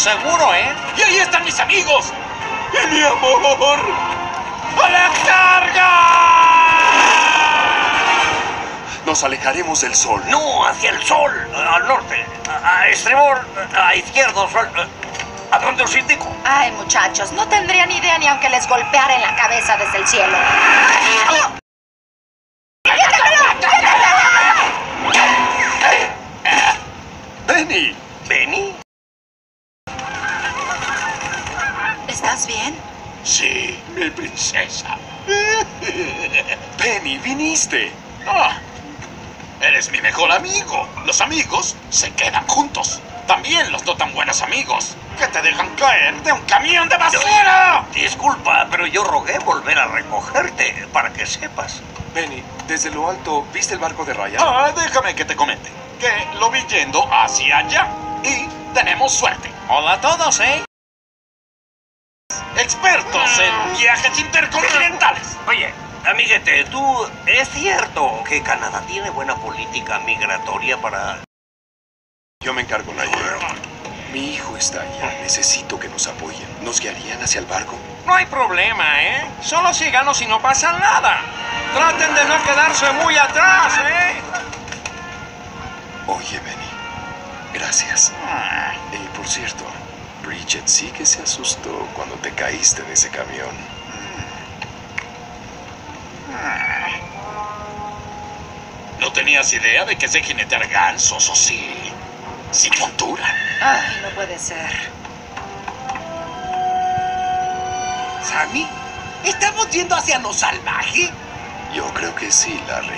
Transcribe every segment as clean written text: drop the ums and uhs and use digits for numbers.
seguro, ¿eh? ¡Y ahí están mis amigos! ¡Y mi amor! ¡A la carga! Nos alejaremos del sol. No, hacia el sol, al norte, a estribor, a izquierdo, sol, a donde os indico. Ay, muchachos, no tendrían idea ni aunque les golpeara en la cabeza desde el cielo. ¡Benny! ¿Benny? ¿Estás bien? Sí, mi princesa. ¡Benny, viniste! Ah, eres mi mejor amigo. Los amigos se quedan juntos. También los no tan buenos amigos que te dejan caer de un camión de basura. Disculpa, pero yo rogué volver a recogerte, para que sepas. Benny, desde lo alto, ¿viste el barco de Ryan? Déjame que te comente que lo vi yendo hacia allá. Y tenemos suerte. Hola a todos, ¿eh? Expertos en viajes intercontinentales. Oye, amiguete, ¿tú es cierto que Canadá tiene buena política migratoria para...? Yo me encargo, Nigel. Mi hijo está allá. Necesito que nos apoyen. ¿Nos guiarían hacia el barco? No hay problema, ¿eh? Solo síganos y no pasa nada. Traten de no quedarse muy atrás, ¿eh? Oye, Benny. Gracias. Y por cierto, Bridget sí que se asustó cuando te caíste de ese camión. ¿No tenías idea de que sé jinetear gansos o sí? Sin montura. Ay, no puede ser. ¿Sammy? ¿Estamos yendo hacia lo salvaje? Yo creo que sí, Larry.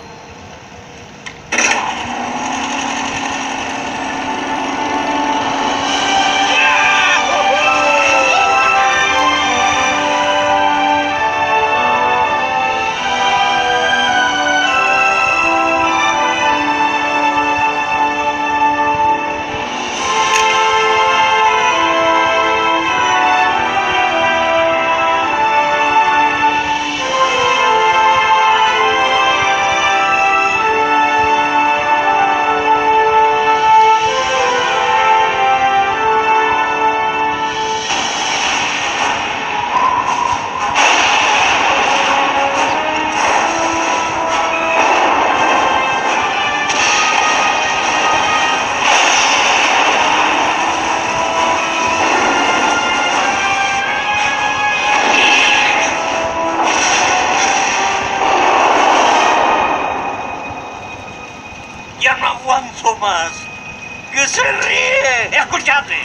Ya no aguanto más. ¡Que se ríe! ¡Escuchadme!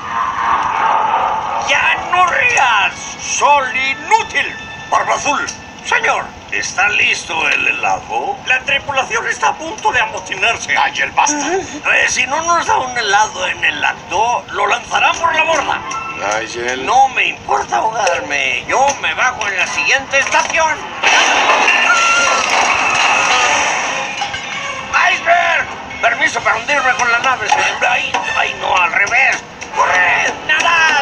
¡Ya no rías! ¡Sol inútil! ¡Barba azul! Señor, ¿está listo el helado? La tripulación está a punto de amotinarse. Nigel, basta. Si no nos da un helado en el acto, lo lanzarán por la borda. Nigel. No me importa ahogarme. Yo me bajo en la siguiente estación. ¡Iceberg! Permiso para hundirme con la nave. ¡Ay, ay, no, al revés! ¡Corred! ¡Nadad!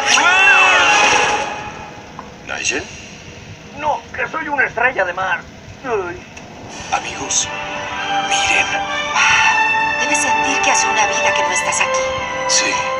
¿Nigel? No, que soy una estrella de mar. Ay. Amigos, miren. Debes sentir que hace una vida que no estás aquí. Sí.